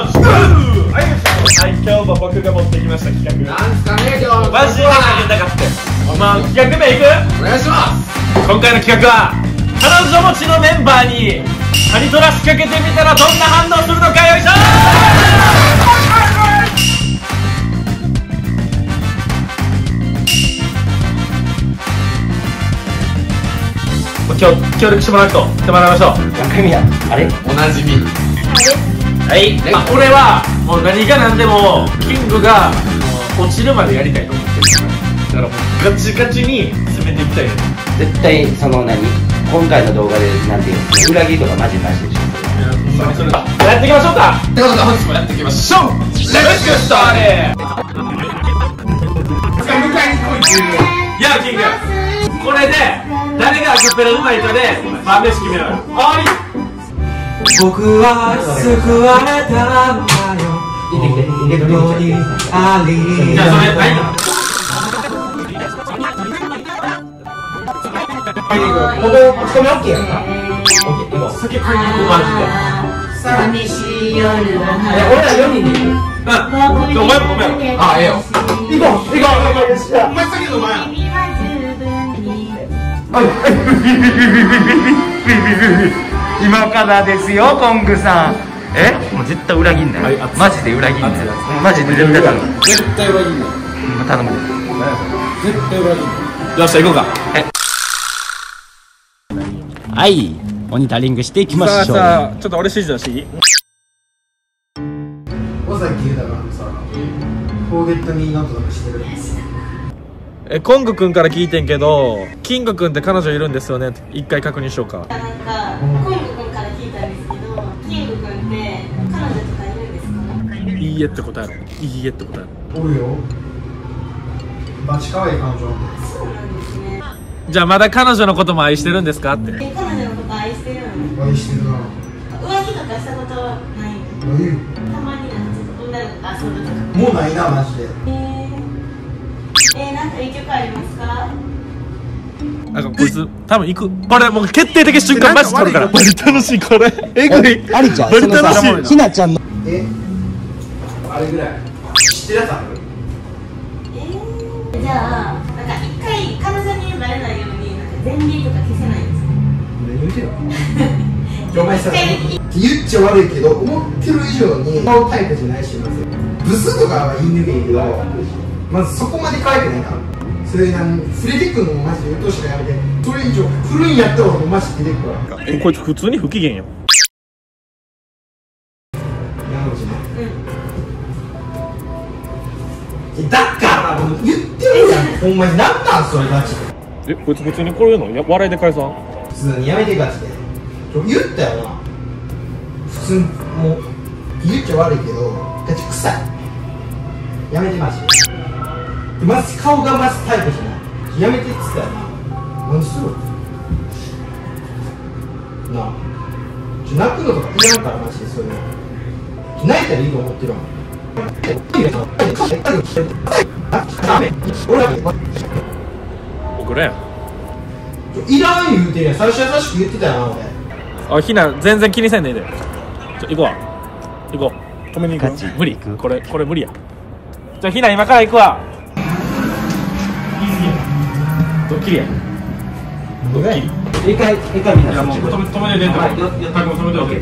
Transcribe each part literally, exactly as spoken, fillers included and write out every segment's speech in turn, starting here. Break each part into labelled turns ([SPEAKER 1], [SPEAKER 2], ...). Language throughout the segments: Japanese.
[SPEAKER 1] はい、今日も僕が持ってきました企画。
[SPEAKER 2] なんすかね、今日。
[SPEAKER 1] マジでかけたかって。まあ、企画名いく？
[SPEAKER 2] お願いします。
[SPEAKER 1] 今回の企画は、彼女持ちのメンバーにカニトラ仕掛けてみたらどんな反応するのか。よいしょー。今日協力してもらう人来てもらいましょう。
[SPEAKER 3] 中身はあれ
[SPEAKER 2] おなじみ。
[SPEAKER 1] はい、まあ、俺はもう何が何でもキングがもう落ちるまでやりたいと思ってるだからもうガチガチに攻めていきたいね。
[SPEAKER 3] 絶対その何今回の動画でなんていうの裏切りとかマジなしでしょ。
[SPEAKER 1] それやっていきましょうか。
[SPEAKER 2] ってことで本日もやっていきましょう。レッツゲットスターテッド。迎えに来い。
[SPEAKER 1] いやキング、これで誰がアカペラうまいかで晩飯決めようよ。はい、
[SPEAKER 4] 僕は救われたんだよ。本当にあり
[SPEAKER 1] じゃあそれはい
[SPEAKER 3] ここここにオッケーやんか。オッケー。今
[SPEAKER 1] 酒買いに行こうマジで。
[SPEAKER 5] 寂しい夜は
[SPEAKER 3] 俺らよにんでいる。
[SPEAKER 1] うん、お前もごめん。
[SPEAKER 2] あ、ええよ。
[SPEAKER 3] 行こう行こう行こう。
[SPEAKER 2] お前先のお前や。
[SPEAKER 5] 君は十分に
[SPEAKER 6] 今からですよ、コングさん。え、もう絶対裏切んない。マジで裏切んない。マジで絶対頼む。
[SPEAKER 2] 絶対裏切んない。
[SPEAKER 6] 頼む。
[SPEAKER 2] 絶対裏切んない。
[SPEAKER 1] よっしゃ行こうか。
[SPEAKER 3] はい、モニタリングしていきましょう。
[SPEAKER 1] さあちょっと俺指示出していい？
[SPEAKER 7] 尾崎豊がさ、フォーゲットミーノートとかしてる。
[SPEAKER 1] え、コングくんから聞いてんけど、キングくんって彼女いるんですよね。一回確認しようか。
[SPEAKER 5] なんか、コング君から聞いたんですけど、キング君って彼女とかいるんですか？
[SPEAKER 1] いいえって答えろ。いいえって答えろ。
[SPEAKER 7] おるよ。バチ可愛い彼女。
[SPEAKER 5] そうなんですね。
[SPEAKER 1] じゃあまだ彼女のことも愛してるんですかって。
[SPEAKER 5] え、彼女のこと愛してるの？
[SPEAKER 7] 愛してるな。
[SPEAKER 5] 浮気とかしたことはないの？
[SPEAKER 7] ないよ。
[SPEAKER 5] たまになんかちょっと女の子と遊ぶとか。
[SPEAKER 7] もうないな、マジで。
[SPEAKER 5] えー、えー、なんかいい曲ありますか？
[SPEAKER 1] なんかこいつ多分行く。これもう決定的瞬間マジ取るから。マジ楽しいこれ。えぐい。
[SPEAKER 3] ありちゃん、
[SPEAKER 1] マジ
[SPEAKER 3] そのさ
[SPEAKER 1] 楽しい。
[SPEAKER 3] ひなちゃんの
[SPEAKER 7] え、あれぐらい。知ってるやつある？
[SPEAKER 5] えー、じゃあ、なんか一回彼女にバレないように、なんか前輪とか消せないんですか？
[SPEAKER 7] 何言うてんの？お前さ、言っちゃ悪いけど、思ってる以上に顔タイプじゃないし、まずブスとかは言い抜けんけど、まずそこまで可愛くないから。それなん触れてくるのもマジでうっとうしいからやめて。それ以上古いんやったら俺もマジで出てくるから。
[SPEAKER 1] え、こいつ普通に不機嫌よ。
[SPEAKER 7] 山口ね。うん。だからもう言ってるやん。ほんまになんなんそれガチで。
[SPEAKER 1] え、こいつ普通にこういうのや笑いで返さん。
[SPEAKER 7] 普通にやめてガチで。言ったよな。普通もう言っちゃ悪いけどガチ臭い。やめてマジで。まず顔がまずタイプじゃない。やめてっつったよな。何するなあ。ちょ泣くのとかいらんからマジで。そういうの泣いたらいいと思ってるわ。
[SPEAKER 1] 僕らやん。
[SPEAKER 7] いらん言うてるやん。最初優しく言ってたよな俺。
[SPEAKER 1] あ、ひな全然気にせんでいいで。ちょ行こうわ。行こう。止めに行く。無理。これこれ無理や。じゃあひな今から行くわ。ドッキリや。ドッキリ。
[SPEAKER 3] 一回一回みんな。
[SPEAKER 1] いやもう止め止めて出て。
[SPEAKER 3] はい、よよ
[SPEAKER 1] タクも止めておけ。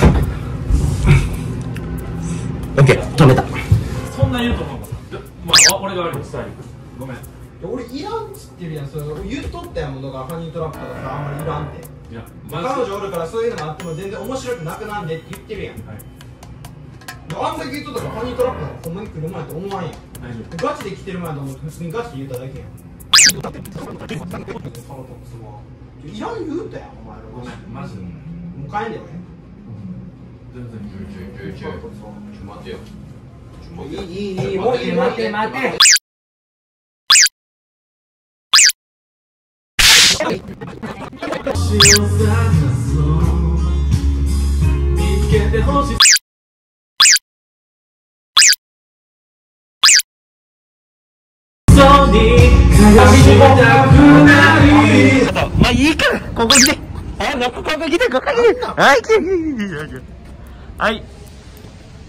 [SPEAKER 3] オッケー、止めた。
[SPEAKER 1] そんな言うと思う。まあ俺が悪いです。ごめん。
[SPEAKER 7] 俺いらんっつってるやん。それ言っとったやん。ものがハニートラップとかさ、あんまりいらんって。
[SPEAKER 1] いや、
[SPEAKER 7] 彼女おるからそういうのもあっても全然面白くなくなんでって言ってるやん。あんだけ言っとったからハニートラップなんかほんまに来る前と思わんやん。ガチで来てる前と思って普通にガチで言っただけやん。いらん言うたやんお前ら。
[SPEAKER 1] ごめんマジで。
[SPEAKER 7] もう帰んでよね。
[SPEAKER 1] 全然。
[SPEAKER 2] ちょ待てよ。
[SPEAKER 7] いいいいいいもういい待て待て。
[SPEAKER 1] 見つけてほしい。そうに帰りたくない。
[SPEAKER 6] まあいいから、ここ来て。あ、ここ来て、ここ来て。はい、来て、来て、来て。はい。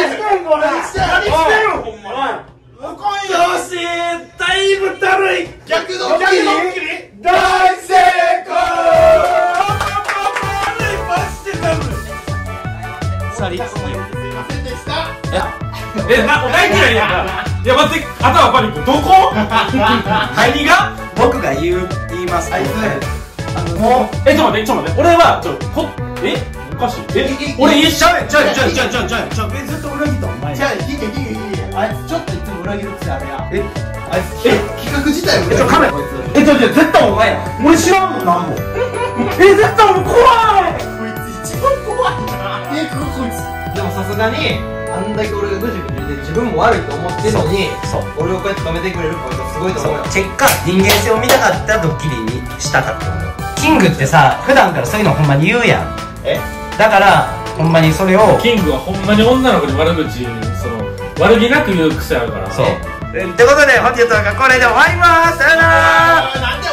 [SPEAKER 2] んこれ何してんのほんまに
[SPEAKER 1] 調子だいぶだるい。
[SPEAKER 7] 逆ドッキリ
[SPEAKER 2] 大成功
[SPEAKER 6] サリ
[SPEAKER 7] すいませんでした
[SPEAKER 1] え、な、大嫌いやんか。いや、待って、頭パニック、どこ何が
[SPEAKER 6] 僕が言う言います
[SPEAKER 7] あいつ
[SPEAKER 1] もう、え、ちょっと待って、ちょっと待って、俺は、ちょ、ほ、えおかしい。え、俺一緒
[SPEAKER 6] ちゃうちゃうちゃうちゃうちゃうちゃうちゃうえずっと裏切ったお前
[SPEAKER 7] じゃあヒゲヒゲヒゲあいつちょっといつも裏切る癖あるやん
[SPEAKER 6] え
[SPEAKER 7] あいつ企画自体も
[SPEAKER 6] えちょカメラ
[SPEAKER 7] こいつ
[SPEAKER 6] えちょちょ絶対お前や俺知らんもんなんもえ絶対俺怖い
[SPEAKER 7] こいつ一番怖いなえここいつでもさすがにあんだけ俺がぐじぐじ言って自分も悪いと思ってるのに
[SPEAKER 6] そう
[SPEAKER 7] 俺をこうやって止めてくれるこいつはすごいと思うよ
[SPEAKER 6] 結果人間性を見たかったドッキリにしたかったんだよキングってさ普段からそういうのほんまに言うやん
[SPEAKER 7] え
[SPEAKER 6] だからほんまにそれを
[SPEAKER 1] キングはほんまに女の子に悪口、その、悪気なく言う癖あるから。
[SPEAKER 6] そうってことで本日はこれで終わりますさよなら
[SPEAKER 7] なんで